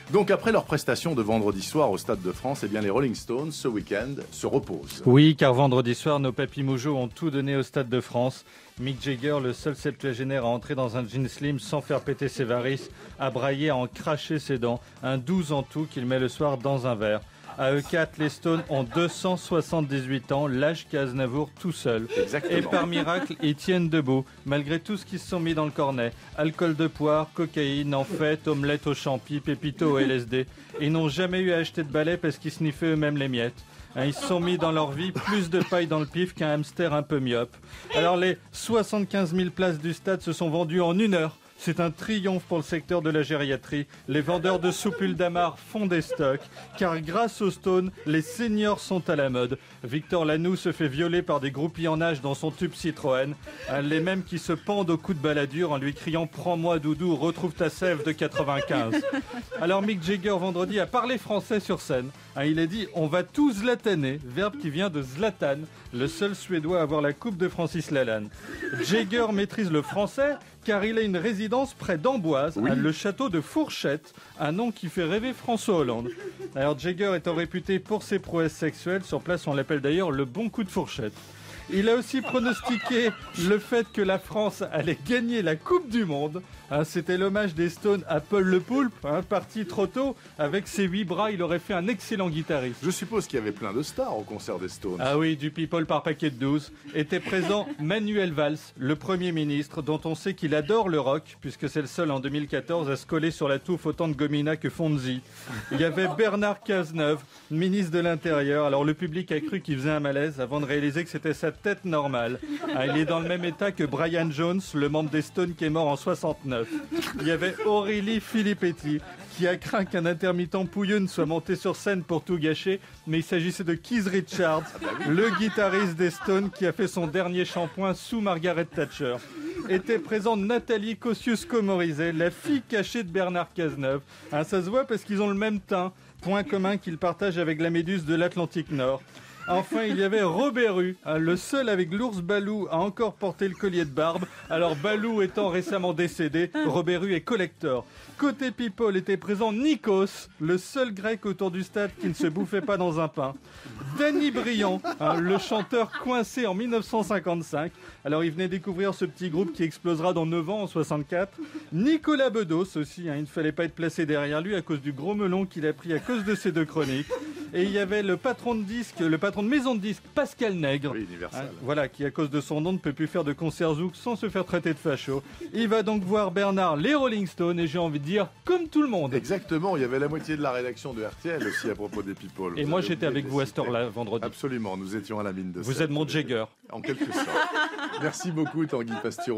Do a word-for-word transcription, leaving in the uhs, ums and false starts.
Donc après leur prestation de vendredi soir au Stade de France, eh bien les Rolling Stones, ce week-end, se reposent. Oui, car vendredi soir, nos papis Mojo ont tout donné au Stade de France. Mick Jagger, le seul septuagénaire à entrer dans un jean slim sans faire péter ses varices, a braillé à en cracher ses dents, un douze en tout qu'il met le soir dans un verre. À eux quatre, les Stones ont deux cent soixante-dix-huit ans, l'âge qu'a Aznavour tout seul. Exactement. Et par miracle, ils tiennent debout, malgré tout ce qu'ils se sont mis dans le cornet. Alcool de poire, cocaïne, en fait, omelette au champi, pépito au L S D. Ils n'ont jamais eu à acheter de balai parce qu'ils sniffaient eux-mêmes les miettes. Ils se sont mis dans leur vie plus de paille dans le pif qu'un hamster un peu myope. Alors les soixante-quinze mille places du stade se sont vendues en une heure. C'est un triomphe pour le secteur de la gériatrie. Les vendeurs de soupules d'Amar font des stocks, car grâce aux Stones, les seniors sont à la mode. Victor Lanoux se fait violer par des groupies en nage dans son tube Citroën, les mêmes qui se pendent au cou de baladure en lui criant « Prends-moi doudou, retrouve ta sève de quatre-vingt-quinze ». Alors Mick Jagger vendredi a parlé français sur scène. Il a dit « On va tout zlataner », verbe qui vient de Zlatan, le seul Suédois à avoir la coupe de Francis Lalanne. Jagger maîtrise le français car il a une résidence près d'Amboise, oui. Le château de Fourchette, un nom qui fait rêver François Hollande. Alors Jagger étant réputé pour ses prouesses sexuelles, sur place on l'appelle d'ailleurs le bon coup de fourchette. Il a aussi pronostiqué le fait que la France allait gagner la Coupe du Monde. Hein, c'était l'hommage des Stones à Paul Le Poulpe, hein, parti trop tôt. Avec ses huit bras, il aurait fait un excellent guitariste. Je suppose qu'il y avait plein de stars au concert des Stones. Ah oui, du people par paquet de douze. Était présent Manuel Valls, le Premier ministre, dont on sait qu'il adore le rock, puisque c'est le seul en deux mille quatorze à se coller sur la touffe autant de gomina que Fonzie. Il y avait Bernard Cazeneuve, ministre de l'Intérieur. Alors le public a cru qu'il faisait un malaise avant de réaliser que c'était sa tête normale. Ah, il est dans le même état que Brian Jones, le membre des Stones qui est mort en soixante-neuf. Il y avait Aurélie Filippetti qui a craint qu'un intermittent pouilleux ne soit monté sur scène pour tout gâcher, mais il s'agissait de Keith Richards, le guitariste des Stones qui a fait son dernier shampoing sous Margaret Thatcher. Était présente Nathalie Kosciusko-Morizet, la fille cachée de Bernard Cazeneuve. Hein, ça se voit parce qu'ils ont le même teint, point commun qu'ils partagent avec la méduse de l'Atlantique Nord. Enfin, il y avait Robert Rue, hein, le seul avec l'ours Balou à encore porter le collier de barbe. Alors Balou étant récemment décédé, Robert Rue est collector. Côté people était présent Nikos, le seul grec autour du stade qui ne se bouffait pas dans un pain. Danny Briand, hein, le chanteur coincé en mille neuf cent cinquante-cinq. Alors il venait découvrir ce petit groupe qui explosera dans neuf ans en soixante-quatre. Nicolas Bedos aussi, hein, il ne fallait pas être placé derrière lui à cause du gros melon qu'il a pris à cause de ses deux chroniques. Et il y avait le patron de disque, le patron de maison de disque, Pascal Nègre, oui, Universal. Hein, voilà, qui à cause de son nom ne peut plus faire de concert zouk sans se faire traiter de facho. Il va donc voir Bernard les Rolling Stones et j'ai envie de dire comme tout le monde. Exactement, il y avait la moitié de la rédaction de R T L aussi à propos des people. Et vous moi j'étais avec vous à cette heure-là vendredi. Absolument, nous étions à la mine de Vous Sèvres. êtes mon Jagger. En quelque sorte. Merci beaucoup Tanguy Pastureau.